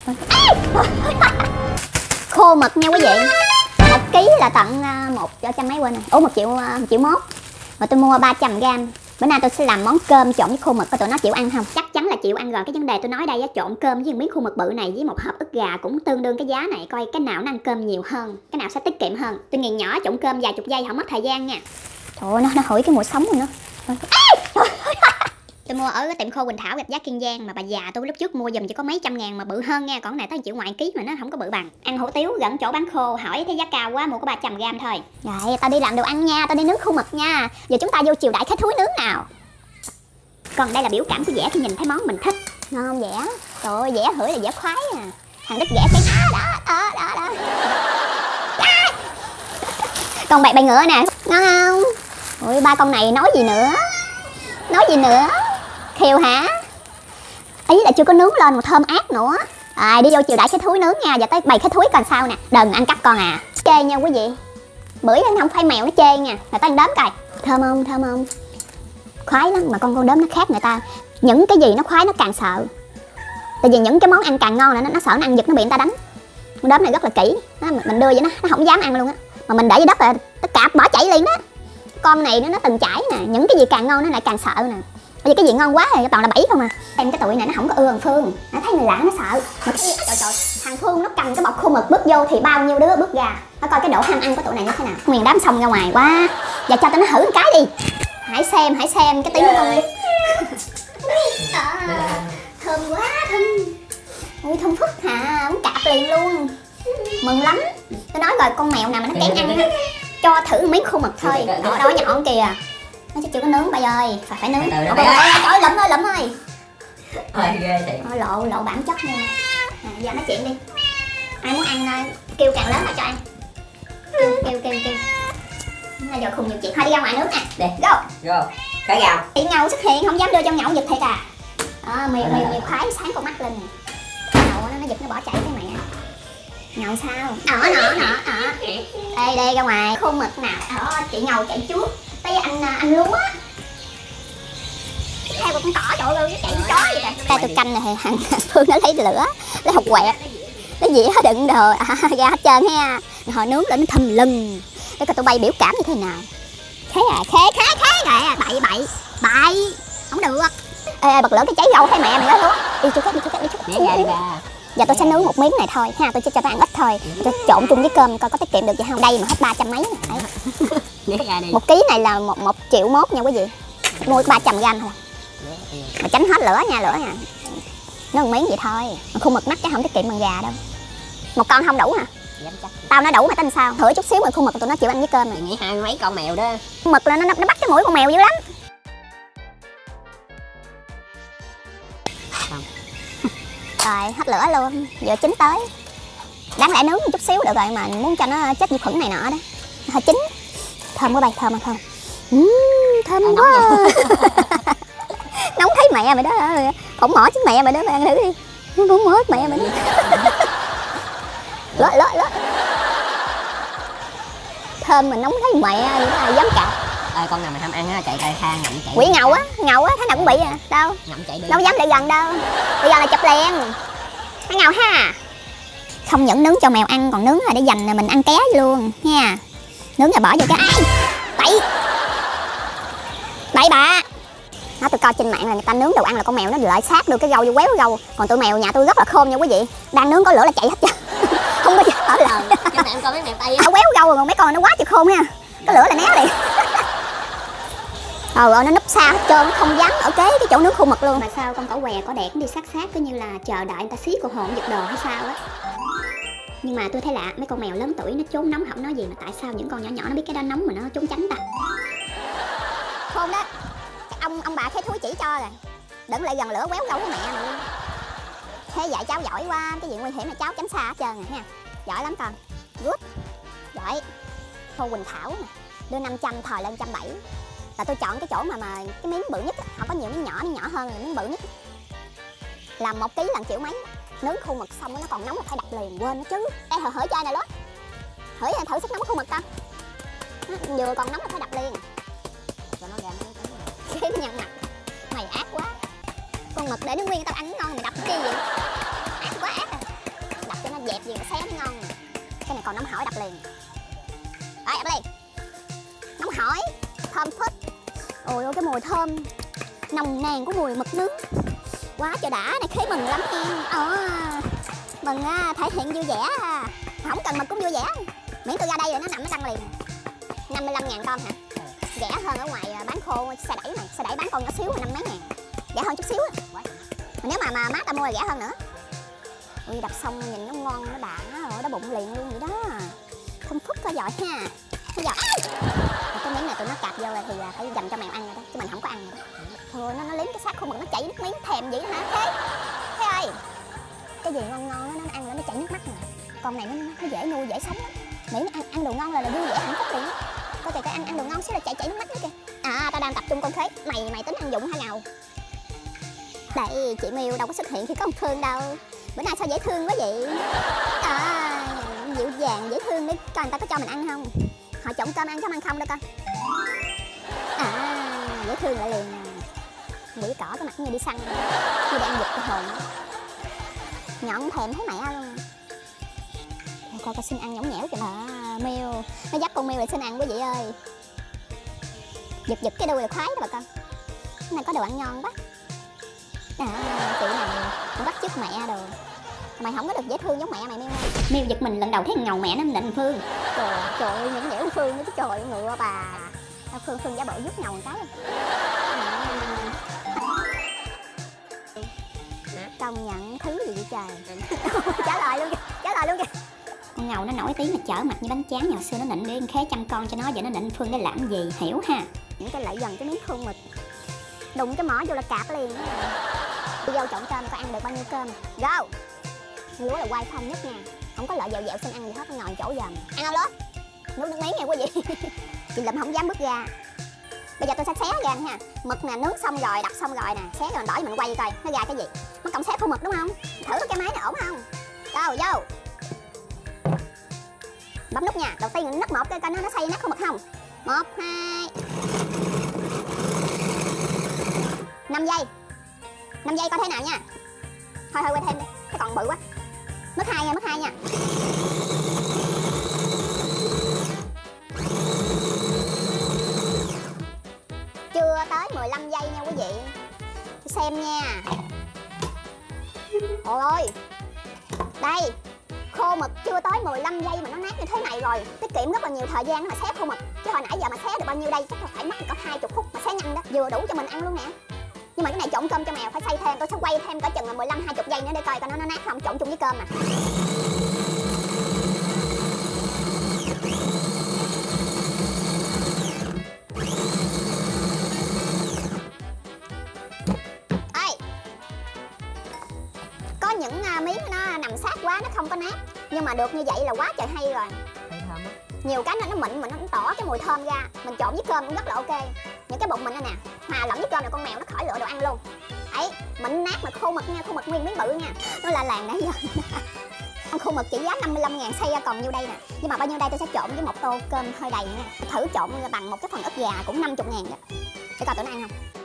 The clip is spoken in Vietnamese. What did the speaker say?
Khô mực nha quý vị. 1 ký là tận 100 mấy quên rồi. Ủa 1 triệu mốt. Mà tôi mua 300g. Bữa nay tôi sẽ làm món cơm trộn với khô mực, coi tụi nó chịu ăn không? Chắc chắn là chịu ăn rồi. Cái vấn đề tôi nói đây á, trộn cơm với miếng khô mực bự này với một hộp ức gà cũng tương đương cái giá này, coi cái nào nó ăn cơm nhiều hơn, cái nào sẽ tiết kiệm hơn. Tôi nghiền nhỏ trộn cơm vài chục giây, không mất thời gian nha. Trời ơi, nó hửi cái mùi sống rồi nữa. Tôi mua ở cái tiệm khô Quỳnh Thảo Rạch Giá Kiên Giang, mà bà già tôi lúc trước mua giùm chỉ có mấy trăm ngàn mà bự hơn nha, còn này tới 1 triệu ngoại ký mà nó không có bự bằng. Ăn hủ tiếu gần chỗ bán khô, hỏi thấy giá cao quá mua có 300g thôi. Rồi tao đi làm đồ ăn nha, tao đi nướng khô mực nha. Giờ chúng ta vô triều đại khách thúi nướng nào. Còn đây là biểu cảm của Vẽ khi nhìn thấy món mình thích. Ngon không Vẽ? Trời ơi, Vẽ hửi là Vẽ khoái à. Thằng Đức Vẽ cái đó. Con bậy ngựa nè, ngon không? Ui, ba con này nói gì nữa? Khiêu hả? Ý là chưa có nướng lên mà thơm ác nữa. Đi vô triều đại khách thúi nướng nha. Giờ tới bày khách thúi còn sao nè. Đừng ăn cắp con à. Chê nha quý vị. Bưởi nó không phải mèo nó chê nha. Người ta ăn đếm coi. Thơm không? Khoái lắm, mà con đếm nó khác người ta. Những cái gì nó khoái nó càng sợ. Tại vì những cái món ăn càng ngon là nó sợ nó ăn giật, nó bị người ta đánh. Con đếm này rất là kỹ. Mình đưa vậy nó không dám ăn luôn á. Mà mình để dưới đất là tất cả bỏ chảy liền đó. Con này nó từng chảy nè. Những cái gì càng ngon nó lại càng sợ nè. Bởi vì cái gì ngon quá thì toàn là bẫy không à. Em cái tụi này nó không có ưa thằng Phương. Nó thấy người lạ nó sợ. Mà cái trời, thằng Phương nó cầm cái bọc khô mực bước vô thì bao nhiêu đứa bước ra. Nó coi cái độ ham ăn của tụi này như thế nào. Nguyên đám xong ra ngoài quá. Giờ cho tụi nó thử một cái đi. Hãy xem cái tiếng của con đi. Thơm quá, thơm. Ui thơm phức hả, muốn cạp liền luôn. Mừng lắm. Tôi nói rồi, con mèo nào mà nó kén ăn á, cho thử miếng khô mực thôi. Đó nhọn kìa. Nó chưa có nướng bây ơi, phải nướng. Trời ơi, lụm ơi. Thôi ghê thiệt. Thôi lộ bản chất nha. Giờ nói chuyện đi. Ai muốn ăn kêu càng lớn là cho ăn. Kêu. Là giờ khùng nhiều chuyện. Thôi đi ra ngoài nướng nè. Đi. Go. Cái gạo. Chị Ngầu xuất hiện, không dám đưa trong nhậu giật thiệt à. Mèo khoái sáng con mắt lên nè. Nhậu nó giật nó bỏ chạy cái mẹ. Nhậu sao? Đây ra ngoài. Khô mực nào. Chị Ngầu chạy trước. Tới anh lúa. Theo con cỏ trời ơi, chạy chó vậy kìa. Đây tôi canh này thằng Phương nó lấy lửa, lấy hột quẹt. Cái gì hết đựng đồ ra hết trơn ha. Hồi nướng lên nó thùm lừng. Để coi tụi bay biểu cảm như thế nào. Khé kìa, bậy. Không được. Ê, bật lửa cái cháy dầu thấy mẹ mày đó luôn. Đi chỗ khác. Giờ tôi sẽ nướng một miếng này thôi ha, tôi sẽ cho nó ăn ít thôi. Cho trộn chung với cơm coi có tiết kiệm được gì không. Đây mà hết 300 mấy này. 1 ký này là 1 triệu mốt nha quý vị. Mua 300g thôi. Mà tránh hết lửa nha. Nướng một miếng vậy thôi. Mà khô mực mắc chứ không tiết kiệm bằng gà đâu. 1 con không đủ hả? Tao nói đủ mà tính sao? Thử chút xíu mà khô mực tụi nó chịu ăn với cơm này. Nghĩ 20 mấy con mèo đó. Mực là nó bắt cái mũi con mèo dữ lắm. Rồi hết lửa luôn, vừa chín tới. Đáng lẽ nướng chút xíu được rồi mà muốn cho nó chết vi khuẩn này nọ đó. Hơi chín. Thơm quá bay, thơm không? Thơm quá. Nóng thấy mẹ mày đó. Phỏng mỏ chứ mẹ mày đó, mày ăn thử đi. Phỏng mỏ mẹ mày đi. Lỡ. Thơm mà nóng thấy mẹ vậy đó, dám cạp. Con nào mày ham ăn á, chạy tay tha ngậm chạy. Quỷ ngầu á, thế nào cũng bị à. Đâu? Ngậm chạy đi. Đâu dám lại gần đâu. Bây giờ là chụp liền. Hãy ngầu ha. Không những nướng cho mèo ăn còn nướng là để dành mình ăn ké luôn nha. Nướng rồi bỏ vô cái bậy bạ. Nó tôi coi trên mạng là người ta nướng đồ ăn là con mèo nó lại sát đưa cái râu vô quéo cái râu. Còn tụi mèo nhà tôi rất là khôn nha quý vị. Đang nướng có lửa là chạy hết trơn. Không có ở lời. Cho mẹ coi mấy mèo Tây. Nó quéo râu rồi mấy con nó quá trời khôn ha. Có lửa là né liền. Trời ơi, nó núp xa hết trơn, nó không dám ở kế cái chỗ nướng khô mực luôn. Mà sao con cỏ què cỏ đẹp đi sát cứ như là chờ đợi người ta xí cô hồn giật đồ hay sao á. Nhưng mà tôi thấy lạ, mấy con mèo lớn tuổi nó trốn nóng không nói gì, mà tại sao những con nhỏ nó biết cái đó nóng mà nó trốn tránh ta. Khôn đó. Ông bà thấy thúi chỉ cho rồi. Đừng lại gần lửa quéo râu của mẹ mày luôn. Thế dạy cháu giỏi quá, cái gì nguy hiểm là cháu tránh xa hết trơn rồi nha. Giỏi lắm con. Good. Giỏi. Khô Quỳnh Thảo nè. Đưa 500 thòi lên 170. Là tôi chọn cái chỗ mà cái miếng bự nhất á. Họ có nhiều miếng nhỏ hơn rồi miếng bự nhất. Làm 1 ký là 1 triệu mấy. Nướng khô mực xong nó còn nóng là phải đập liền, quên nó chứ. Đây hỡi chai này lốt. Hỡi thử sức nóng khô mực ta. Vừa còn nóng là phải đập liền. Cho nó ra cái nó nhận mặt. Mày ác quá. Con mực để nó nguyên tao ăn ngon mày đập cái gì vậy? Ác quá ác à. cái này còn nóng hổi đập liền. Đấy, đập liền. Nóng hổi, thơm phức. Ôi ôi, cái mùi thơm nồng nàn của mùi mực nướng quá trời đã này, khế mừng lắm em. Mừng thể hiện vui vẻ, không cần mực cũng vui vẻ, miễn tôi ra đây rồi nó nằm nó đăng liền. 55.000 con hả? Rẻ hơn ở ngoài bán khô xe đẩy này, xe đẩy bán con nhỏ xíu mà 5 mấy ngàn, rẻ hơn chút xíu á. Nếu mà má ta mua là rẻ hơn nữa. Ui, đập xong nhìn nó ngon, nó đã rồi, nó bụng liền luôn vậy đó. Không phức có giỏi ha. Bây giờ cái miếng này tụi nó cạp vô rồi thì phải dành cho mèo ăn rồi đó, chứ mình không có ăn rồi đó. Thôi nó liếm cái xác không mà nó chảy nước miếng thèm vậy đó hả? Thế ơi, cái gì ngon ngon nó ăn là nó chảy nước mắt mà. Con này nó dễ nuôi dễ sống lắm, miễn ăn đồ ngon là vui vẻ hạnh phúc liền á. Coi kìa, ăn đồ ngon xíu là chảy nước mắt nữa kìa. Tao đang tập trung con Khế, mày tính ăn dụng hay nào? Đây, chị Miêu đâu có xuất hiện khi có con Phương đâu. Bữa nay sao dễ thương quá vậy? Dịu dàng dễ thương, để coi người ta có cho mình ăn không. Họ trộn cơm ăn chứ ăn không đâu con. Dễ thương lại liền nè. Quỷ cỏ cái mặt như đi săn, như đi ăn vịt cái hồn. Nhọn thèm thấy mẹ luôn. Coi xin ăn nhõng nhẽo kìa. Miêu, nó dắt con Miêu lại xin ăn quý vị ơi. Giật cái đuôi là khoái đó bà con. Cái này có đồ ăn ngon quá. Chị này cũng bắt chước mẹ đồ. Mày không có được dễ thương giống mẹ mày Miêu ơi. Miêu giật mình lần đầu thấy ngầu mẹ nó định Phương. Trời ơi, nhõng nhẽo Phương nữa chứ trời, ngựa bà. Phương giả bộ giúp ngầu một cái. Công nhận thứ gì vậy trời. Trả lời luôn kìa. Con ngầu nó nổi tiếng là trở mặt như bánh tráng, ngày xưa nó định để Khế chăm con cho nó, giờ nó định Phương để làm gì, hiểu ha. Những cái lại dần cái miếng khương mực, đụng cái mỏ vô là cạp liền. Đi vô trộn cơm có ăn được bao nhiêu cơm. Go. Lúa là quay phong nhất nha, không có lợi dẹo xin ăn gì hết, nó ngồi chỗ dầm. Ăn không Lúa? Nước miếng nha quý vị. Chị Lụm không dám bước ra. Bây giờ tôi sẽ xé ra nha. Mực nè, nướng xong rồi, đập xong rồi nè, xé rồi mình đổi mình quay coi nó ra cái gì. Mất công xé khô mực đúng không? Thử cái máy này ổn không? Vô. Bấm nút nha. Đầu tiên nấc một coi nó xay nát khô mực không. 1, 2 5 giây. 5 giây coi thế nào nha. Thôi quay thêm đi, cái còn bự quá. Mất 2 nha. Chưa tới 15 giây nha quý vị. Xem nha. Ôi ơi. Đây, khô mực chưa tới 15 giây mà nó nát như thế này rồi. Tiết kiệm rất là nhiều thời gian mà xé khô mực. Chứ hồi nãy giờ mà xé được bao nhiêu đây, chắc là phải mất có 20 phút mà xé nhanh đó. Vừa đủ cho mình ăn luôn nè. Nhưng mà cái này trộn cơm cho mèo phải xay thêm, tôi sẽ quay thêm cỡ chừng là 15-20 giây nữa để coi nó nát không, trộn chung với cơm mà. Có những miếng nó nằm sát quá nó không có nát, nhưng mà được như vậy là quá trời hay rồi. Thơm á. Nhiều cái nó mịn mà nó tỏ cái mùi thơm ra, mình trộn với cơm cũng rất là ok. Những cái bụng mình đây nè, hòa lẫn với cơm này con mèo nó khỏi lựa đồ ăn luôn. Ấy, mịn nát mà khô mực nha, khô mực nguyên miếng bự nha. Nó là làng nãy giờ. Con khô mực chỉ giá 55.000 xay ra còn nhiêu đây nè. Nhưng mà bao nhiêu đây tôi sẽ trộn với một tô cơm hơi đầy nha. Thử trộn bằng một cái phần ức gà cũng 50.000 đó. Để coi tụi nó ăn không.